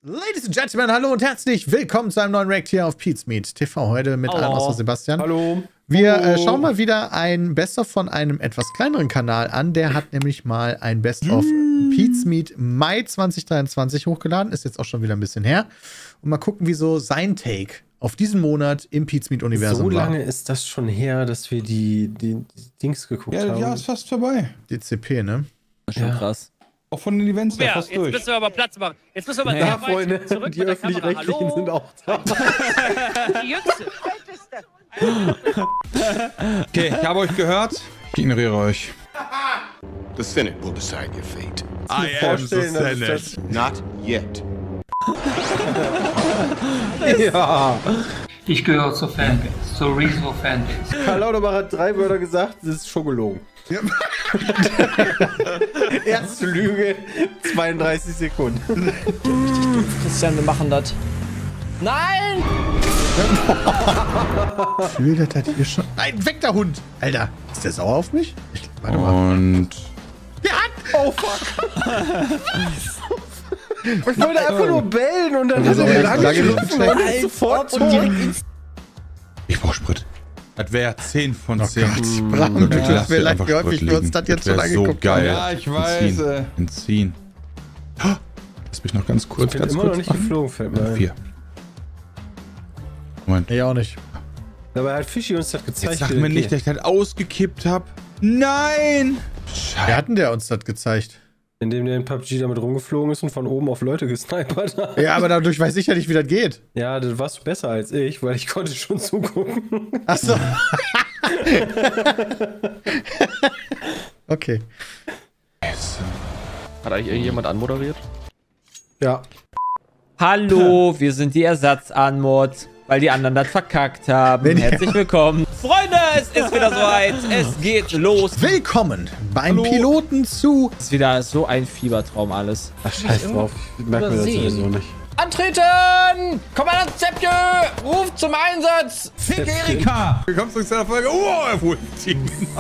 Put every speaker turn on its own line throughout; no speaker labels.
Ladies and Gentlemen, hallo und herzlich willkommen zu einem neuen React hier auf Pete's Meat TV. Heute mit allem außer Sebastian.
Hallo.
Wir schauen mal wieder ein Best-of von einem etwas kleineren Kanal an. Der hat nämlich mal ein Best-of Pete's Meat Mai 2023 hochgeladen. Ist jetzt auch schon wieder ein bisschen her. Und mal gucken, wie so sein Take auf diesen Monat im Pete's Meat Universum war.
So lange ist das schon her, dass wir die Dings geguckt haben.
Ja, ist fast vorbei.
Die CP, ne?
Das ist schon krass.
Auch von den Events
Ja,
fast
jetzt
durch.
müssen wir aber Platz machen. Jetzt müssen wir mal
Ja, Freunde,
zurück
die
mit der Kamera.
Öffentlich-Rechtlichen
Hallo?
sind auch da.
Die Jüngste.
Okay, ich habe euch gehört. Ich ignoriere euch.
The Senate will decide your fate.
I am the Senate.
Not yet.
Ja.
Ich gehöre zur Fanbase, zur Rezo Fanbase.
Karl Lauterbach hat 3 Wörter gesagt, das ist schon gelogen. Ja. Erste Lüge, 32 Sekunden.
Christian, wir machen das. Nein!
Will das hier schon? Nein, weg der Hund! Alter, ist der sauer auf mich? Warte mal.
Und
Ja!
Oh fuck. Ich wollte einfach nur bellen und dann hat
Also,
er mir
lange
angegriffen und ist sofort und direkt ins...
ich brauche Sprit. Das wäre 10 von 10.
Bram, du tust mir leid, wie häufig wir uns das jetzt schon angeguckt haben.
Geil. Ja, ich weiß. Entziehen. Lass mich noch ganz kurz.
Ich bin immer noch nicht geflogen, fällt mir ein.
4. Moment.
Ich auch nicht.
Dabei hat Fischi uns das gezeigt.
Jetzt sag mir nicht, dass ich das ausgekippt habe. Nein!
Wer hat denn der uns das gezeigt?
Indem der in PUBG damit rumgeflogen ist und von oben auf Leute gesnipert hat.
Ja, aber dadurch weiß ich ja nicht, wie das geht.
Ja, das warst du besser als ich, weil ich konnte schon zugucken.
Achso. Okay.
Hat eigentlich irgendjemand anmoderiert?
Ja.
Hallo, wir sind die Ersatzanmod, weil die anderen das verkackt haben. Herzlich willkommen. Freunde, es ist wieder soweit. Es geht los.
Willkommen beim Piloten zu...
Es ist wieder so ein Fiebertraum alles.
Ach, scheiß drauf. Ich merke mir das sowieso nicht.
Antreten! Kommandant Zepje! Ruft zum Einsatz!
Fick Erika! Willkommen zu der Folge. Oh, er holt die.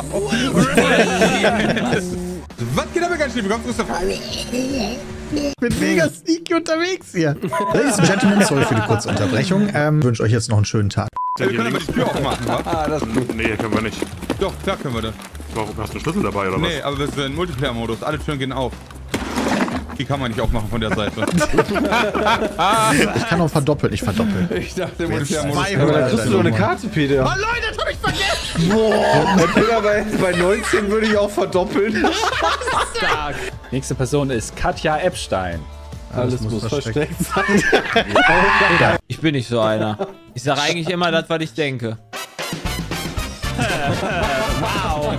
Was geht aber ganz schön? Willkommen zu der Folge.
Ich bin mega sneaky unterwegs hier. Ladies and Gentlemen, sorry für die kurze Unterbrechung. Wünsche euch jetzt noch einen schönen Tag.
Wir können aber die Tür aufmachen, wa?
Das ist gut. Nee, können wir nicht.
Doch, klar können wir das.
Warum hast du einen Schlüssel dabei, oder was?
Nee, aber wir sind in Multiplayer-Modus. Alle Türen gehen auf. Die kann man nicht aufmachen von der Seite.
Ich kann auch verdoppeln, ich verdoppel.
Ich dachte, Multiplayer-Modus.
Aber dann kriegst du doch eine Karte, Peter.
Oh Leute, das hab ich vergessen!
Boah, bei 19 würde ich auch verdoppeln.
Stark. Nächste Person ist Katja Epstein.
Alles muss versteckt sein.
Ich bin nicht so einer. Ich sage eigentlich immer das, was ich denke. Wow.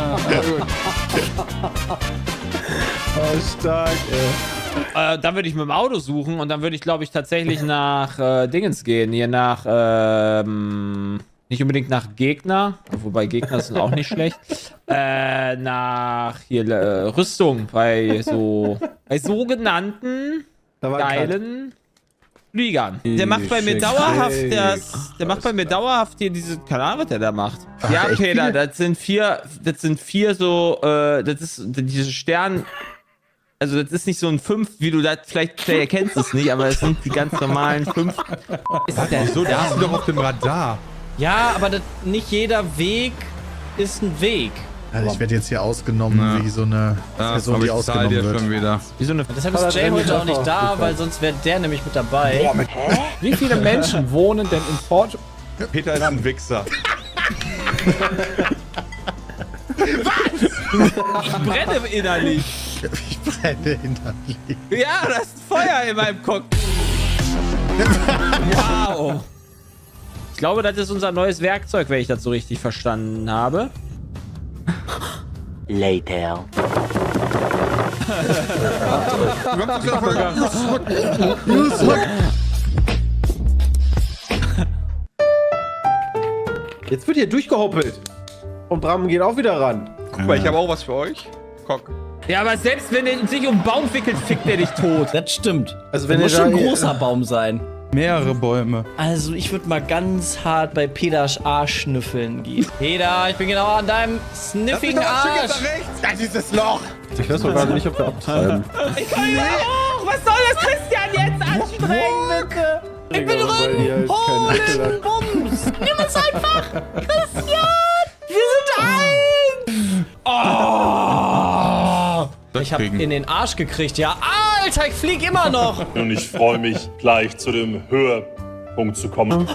Oh, stark, ey.
Dann würde ich mit dem Auto suchen und dann würde ich, glaube ich, tatsächlich nach Dingens gehen. Hier nach, nicht unbedingt nach Gegner, wobei Gegner sind auch nicht schlecht. Nach hier Rüstung bei sogenannten geilen Fliegern. Der macht bei mir dauerhaft hier diese, keine Ahnung, was der da macht.
Ach,
ja,
echt
Peter,
viele?
das sind vier so, das ist diese Stern. Also das ist nicht so ein 5, wie du das vielleicht erkennst es nicht, aber es sind die ganz normalen 5.
Wieso? Da hast du doch auf dem Radar.
Ja, aber nicht jeder Weg ist ein Weg.
Also ich werde jetzt hier ausgenommen, wie so eine Person, die ausgenommen wird.
Schon wieder.
Wie so eine
Deshalb ist Jay heute auch nicht da, weil sonst wäre der nämlich mit dabei.
Wie viele Menschen wohnen denn in Fort...
Peter ist ein Wichser.
Ich brenne innerlich.
Ich brenne innerlich.
Ja, das ist Feuer in meinem Cockpit. Wow. Ich glaube, das ist unser neues Werkzeug, wenn ich das so richtig verstanden habe.
Later.
Jetzt wird hier durchgehoppelt. Und Bram geht auch wieder ran.
Guck mal, ich habe auch was für euch. Guck.
Ja, aber selbst wenn er sich um einen Baum wickelt, fickt er dich tot.
Das stimmt.
Also wenn
Muss
ihr da
schon ein großer Baum sein.
Mehrere Bäume.
Also ich würde mal ganz hart bei Peters Arsch schnüffeln gehen. Peter, ich bin genau an deinem sniffigen Arsch.
Das ist das Loch!
Ich weiß doch gerade nicht, ob wir abtreiben.
Ich kann nicht hoch! Was soll das, Christian, jetzt?
Nein, Bums! Nimm es einfach! Christian! Wir sind eins! Oh! Ich hab in den Arsch gekriegt, ja. Alter, ich flieg immer noch!
Und ich freue mich, gleich zu dem Höhepunkt zu kommen.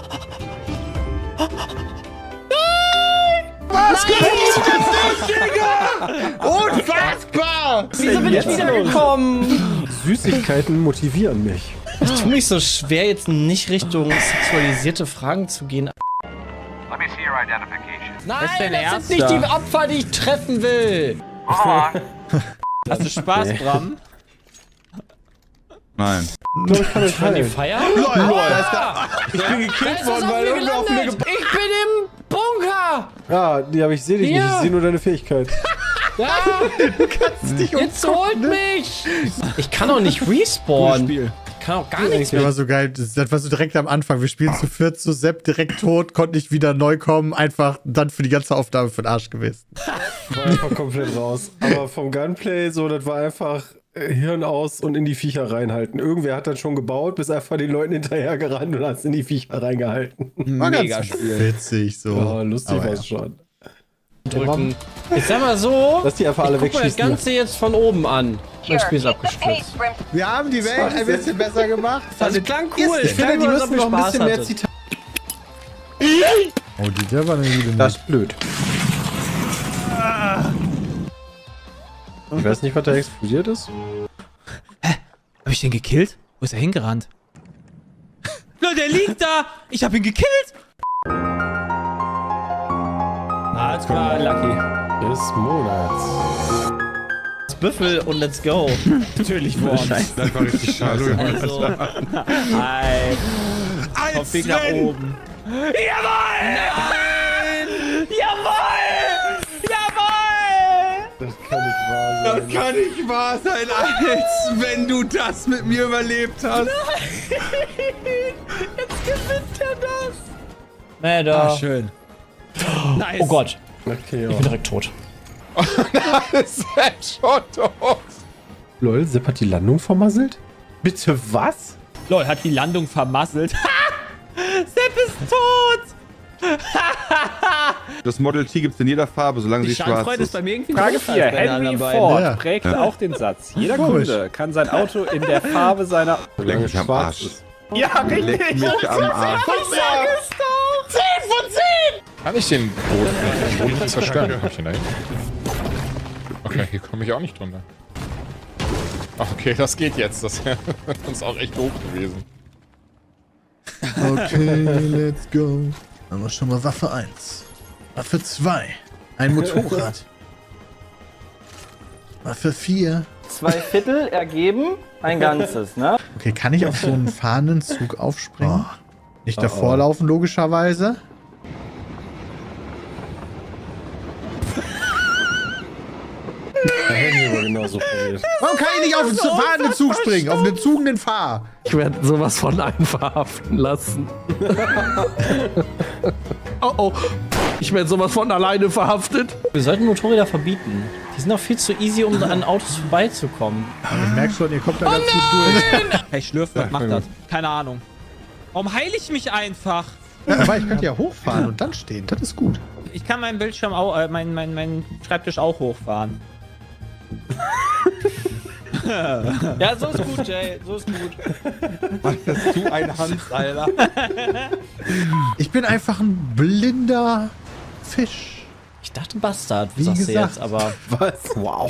Was geht das, Digga? Unfassbar!
Wieso bin ich wiedergekommen?
Süßigkeiten motivieren mich.
Ich tue mich so schwer, jetzt nicht Richtung sexualisierte Fragen zu gehen. Nein, das sind nicht die Opfer, die ich treffen will.
Hast du Spaß, Bram?
Nein.
Ich kann die feiern?
Ich bin gekillt worden, weil irgendwer auf mir
Ich bin im Bunker!
Ja, ich sehe dich nicht, ich sehe nur deine Fähigkeit.
Ja. Jetzt holt mich! Ich kann auch nicht respawnen. Ich kann auch gar nichts
Das war so geil. Das war so direkt am Anfang. Wir spielen zu viert, zu Sepp direkt tot, konnte nicht wieder neu kommen. Einfach dann für die ganze Aufnahme für den Arsch gewesen.
War einfach komplett raus. Aber vom Gunplay, so, das war einfach Hirn aus und in die Viecher reinhalten. Irgendwer hat dann schon gebaut, bis einfach den Leuten hinterher gerannt und hat in die Viecher reingehalten.
War mega witzig so.
Ja, lustig war es schon.
drücken. Ich sag mal so,
dass die einfach alle
guck mal das
wegschießen.
Ganze jetzt von oben an. Das Spiel ist abgestürzt.
Wir haben die Welt ein bisschen besser gemacht.
Das klang cool.
Ich finde, die müssen noch ein bisschen mehr
Zitate.
Oh, der war eine gute Nummer.
Das ist blöd. Ich weiß nicht, was da explodiert ist.
Hä? Hab ich den gekillt? Wo ist er hingerannt? Leute, der liegt da! Ich hab ihn gekillt!
Alles klar, Lucky.
Des Monats.
Das Büffel und let's go.
Natürlich, Wort.
Das war richtig scheiße.
Also,
Hi. Auf Weg nach oben. Jawohl! Nein! Jawohl! Jawohl!
Das kann nicht wahr sein.
Das kann nicht wahr sein, als wenn du das mit mir überlebt hast.
Jetzt gewinnt er das. Mäder.
Ah, schön. Nice.
Oh Gott.
Okay,
Ich bin direkt tot.
Das ist schon tot.
Lol, Sepp hat die Landung vermasselt? Bitte was?
Lol, hat die Landung vermasselt. Sepp ist tot!
Das Model T gibt's in jeder Farbe, solange
Die
sie schwarz
Schadenfreude ist
ist.
bei mir irgendwie
Frage
größer
4.
als bei den
Henry
anderen beiden.
Ford
Ja.
prägt auch den Satz. Jeder
Komisch.
Kunde kann sein Auto in der Farbe seiner...
Leck mich am
schwarz
Arsch.
ist.
Ja,
Leck
richtig!
mich am Arsch.
Kann ich den Boden nicht zerstören? Komm ich hin dahin? Okay, hier komme ich auch nicht drunter. Ach, okay, das geht jetzt. Das ist auch echt hoch gewesen.
Okay, let's go. Haben wir schon mal Waffe 1. Waffe 2. Ein Motorrad. Waffe 4.
2/4 ergeben ein Ganzes, ne?
Okay, kann ich auf so einen fahrenden Zug aufspringen? Nicht davor laufen, logischerweise.
Da hätten wir aber genauso probiert.
Warum kann ich nicht auf den fahrenden Zug springen? Auf den zugenden Fahr.
Ich werde sowas von einen verhaften lassen. Oh oh. Ich werde sowas von alleine verhaftet.
Wir sollten Motorräder verbieten. Die sind auch viel zu easy, um an Autos vorbeizukommen.
Aber ich merke schon, ihr kommt da dazu durch.
Hey, Schlürf, was macht das? Keine Ahnung. Warum heile ich mich einfach?
Ja, aber ich könnte ja hochfahren und dann stehen. Das ist gut.
Ich kann meinen Bildschirm auch, meinen Schreibtisch auch hochfahren.
Ja, so ist gut, Jay. So ist gut.
Bist du ein Hans, Alter?
Ich bin einfach ein blinder Fisch.
Ich dachte Bastard,
Wie
sagst du
gesagt.
jetzt, aber...
Was? Wow.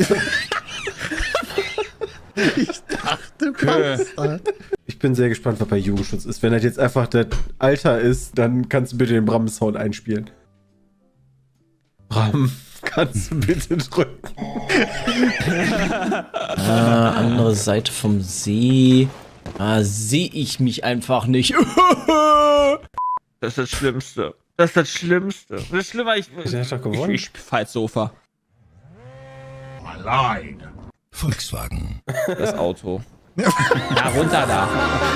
Ich dachte, Bastard.
Ich bin sehr gespannt, was bei Jugendschutz ist. Wenn das jetzt einfach das Alter ist, dann kannst du bitte den Bram-Sound einspielen. Bram, kannst du bitte drücken?
Andere Seite vom See. Sehe ich mich einfach nicht.
Das ist das Schlimmste. Das ist das Schlimmste. Das ist schlimmer, ich
Der hat doch gewonnen.
Ich fahr ins Sofa.
Volkswagen.
Das Auto. Ja, runter da.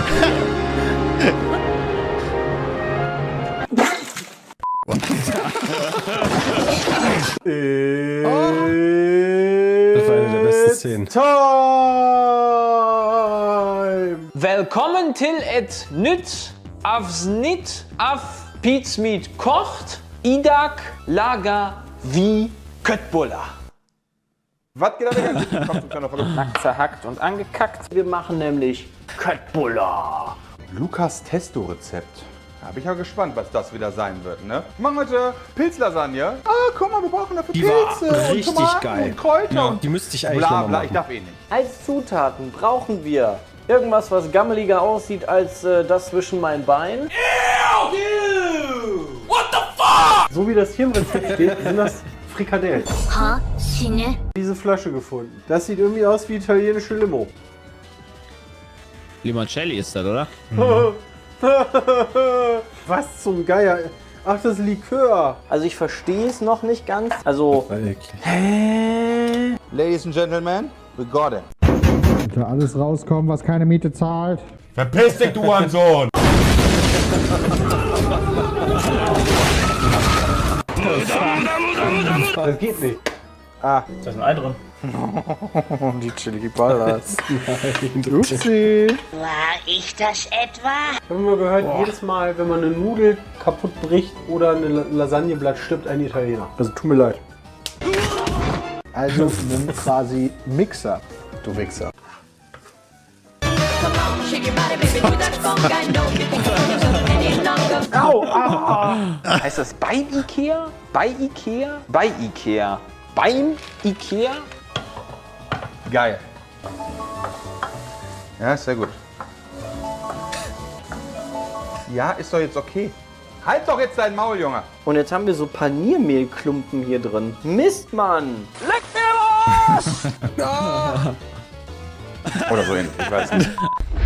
Das war eine der besten Szenen.
Willkommen til et nytt Avsnit av Pizmeat kocht, Idak Lager wie Köttbullar.
Was geht da weg?
Nackt zerhackt und angekackt. Wir machen nämlich Köttbullar.
Lukas Testo-Rezept. Da bin ich ja gespannt, was das wieder sein wird, ne? Wir machen heute Pilzlasagne. Ah, guck mal, wir brauchen dafür
Die
Pilze
war
und
richtig
Tomaten
geil.
und Kräuter.
Ja,
und
die müsste ich eigentlich
bla
noch mal
bla,
machen.
ich darf eh nicht.
Als Zutaten brauchen wir irgendwas, was gammeliger aussieht als das zwischen meinen Beinen.
What the fuck?
So wie das hier im Rezept steht, sind das Frikadellen.
Ha? Sinne?
Diese Flasche gefunden. Das sieht irgendwie aus wie italienische Limo.
Limoncelli ist das, oder?
Was zum Geier? Ach, das ist Likör.
Also ich verstehe es noch nicht ganz. Also,
Ladies and Gentlemen, we got it.
Könnte alles rauskommen, was keine Miete zahlt.
Verpiss dich, du Hurensohn!
Das geht nicht.
da ist ein Ei drin.
Die Chili Ballas. Upsi.
War ich das etwa?
Ich habe mal gehört, jedes Mal, wenn man eine Nudel kaputt bricht oder eine Lasagneblatt, stirbt ein Italiener. Also tut mir leid.
Also nimm quasi Mixer, du Wichser.
Au, au. Heißt das bei Ikea? Bei Ikea? Bei Ikea? Beim Ikea?
Geil. Ja, ist sehr gut. Ja, ist doch jetzt okay. Halt doch jetzt dein Maul, Junge.
Und jetzt haben wir so Paniermehlklumpen hier drin. Mist, Mann! Leck mir los!
Oder so ähnlich, ich weiß nicht.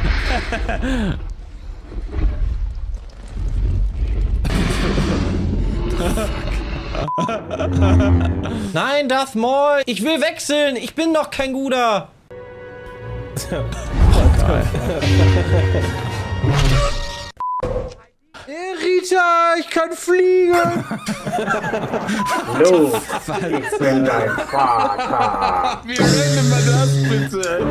Nein, Darth Maul! Ich will wechseln! Ich bin doch kein Guter!
Rita, ich kann fliegen! Hallo, ich bin dein Vater.
Wie random war das bitte?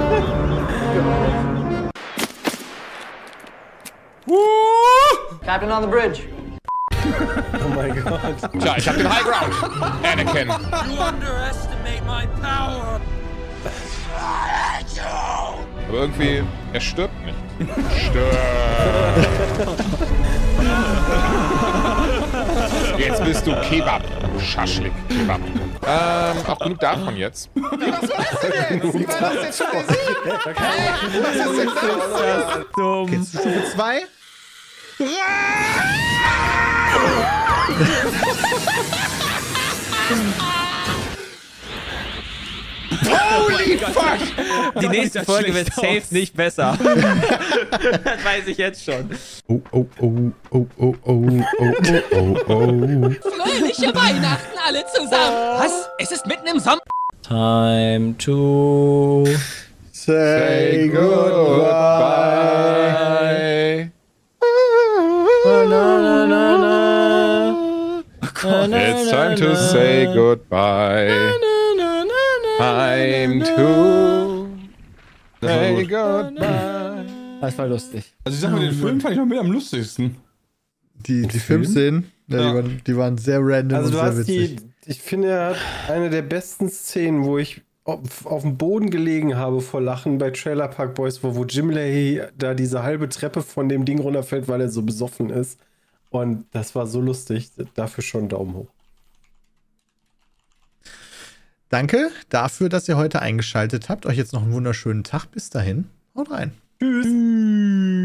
Captain on the bridge.
Oh mein Gott.
Tja, ich hab den High Ground. Anakin.
You underestimate my power.
Aber irgendwie, er stirbt nicht. Stirbt. Jetzt bist du Kebab. Schaschlik, Kebab. Auch genug davon jetzt.
Was war das denn jetzt? Wie war das jetzt schon besiegt? Was ist denn das?
Dumm.
Kennst du Stufe 2?
Holy fuck!
Die nächste Folge wird safe nicht besser. Das weiß ich jetzt schon.
Oh, oh, oh, oh, oh, oh, oh, oh, oh, oh.
Fröhliche Weihnachten alle zusammen. Was? Es ist mitten im Sommer.
Time to
Say goodbye.
It's time to say goodbye. Time to say goodbye.
Das war lustig.
Also ich sag mal, den Film fand ich noch mit am lustigsten.
Die Filmszenen, ja, die waren sehr random
Also
und
du
sehr
hast
witzig.
ich finde, er hat eine der besten Szenen, wo ich auf dem Boden gelegen habe vor Lachen bei Trailer Park Boys, wo Jim Lahey da diese halbe Treppe von dem Ding runterfällt, weil er so besoffen ist. Und das war so lustig. Dafür schon Daumen hoch.
Danke dafür, dass ihr heute eingeschaltet habt. Euch jetzt noch einen wunderschönen Tag. Bis dahin. Haut rein.
Tschüss.